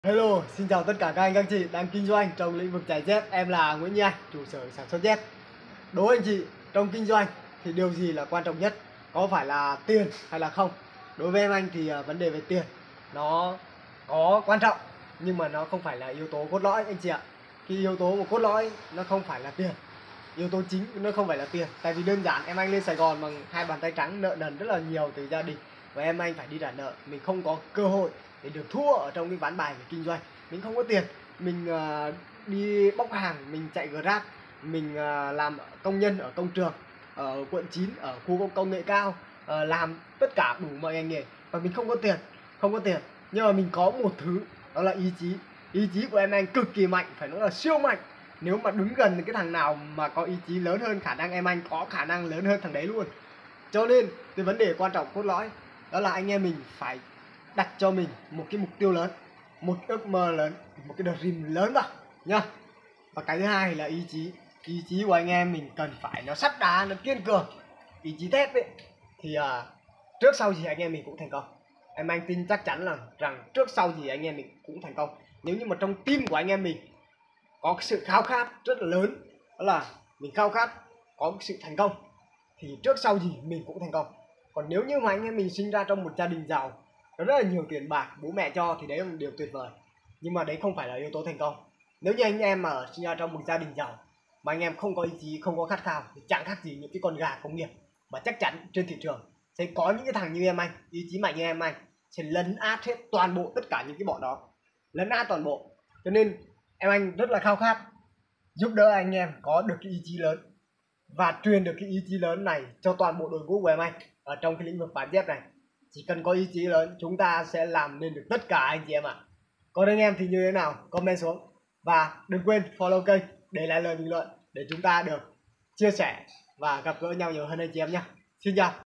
Hello, xin chào tất cả các anh các chị đang kinh doanh trong lĩnh vực giày dép. Em là Nguyễn Như Anh, chủ sở sản xuất dép. Đố anh chị, trong kinh doanh thì điều gì là quan trọng nhất? Có phải là tiền hay là không? Đối với em anh thì vấn đề về tiền nó có quan trọng, nhưng mà nó không phải là yếu tố cốt lõi anh chị ạ. Cái yếu tố mà cốt lõi nó không phải là tiền. Yếu tố chính nó không phải là tiền. Tại vì đơn giản em anh lên Sài Gòn bằng hai bàn tay trắng, nợ nần rất là nhiều từ gia đình, và em anh phải đi trả nợ. Mình không có cơ hội để được thua ở trong cái ván bài về kinh doanh. Mình không có tiền, mình đi bóc hàng, mình chạy Grab, mình làm công nhân ở công trường ở quận 9, ở khu công nghệ cao, làm tất cả đủ mọi ngành nghề, và mình không có tiền. Không có tiền, nhưng mà mình có một thứ, đó là ý chí. Ý chí của em anh cực kỳ mạnh, phải nói là siêu mạnh. Nếu mà đứng gần cái thằng nào mà có ý chí lớn hơn, khả năng em anh có khả năng lớn hơn thằng đấy luôn. Cho nên cái vấn đề quan trọng cốt lõi đó là anh em mình phải đặt cho mình một cái mục tiêu lớn, một ước mơ lớn, một cái dream lớn vào nhá. Và cái thứ hai là ý chí. Ý chí của anh em mình cần phải nó sắt đá, nó kiên cường, ý chí thép ấy, thì trước sau gì anh em mình cũng thành công. Em anh tin chắc chắn là rằng trước sau gì anh em mình cũng thành công. Nếu như mà trong tim của anh em mình có cái sự khao khát rất là lớn, đó là mình khao khát có cái sự thành công, thì trước sau gì mình cũng thành công. Còn nếu như mà anh em mình sinh ra trong một gia đình giàu, có rất là nhiều tiền bạc bố mẹ cho, thì đấy là một điều tuyệt vời, nhưng mà đấy không phải là yếu tố thành công. Nếu như anh em mà sinh ra trong một gia đình giàu mà anh em không có ý chí, không có khát khao, thì chẳng khác gì những cái con gà công nghiệp. Và chắc chắn trên thị trường sẽ có những cái thằng như em anh, ý chí mạnh như em anh, sẽ lấn át hết toàn bộ tất cả những cái bọn đó, lấn át toàn bộ. Cho nên em anh rất là khao khát giúp đỡ anh em có được cái ý chí lớn, và truyền được cái ý chí lớn này cho toàn bộ đội ngũ của em anh ở trong cái lĩnh vực bán dép này. Chỉ cần có ý chí lớn, chúng ta sẽ làm nên được tất cả anh chị em ạ. Còn anh em thì như thế nào, comment xuống. Và đừng quên follow kênh, để lại lời bình luận để chúng ta được chia sẻ và gặp gỡ nhau nhiều hơn anh chị em nhé. Xin chào.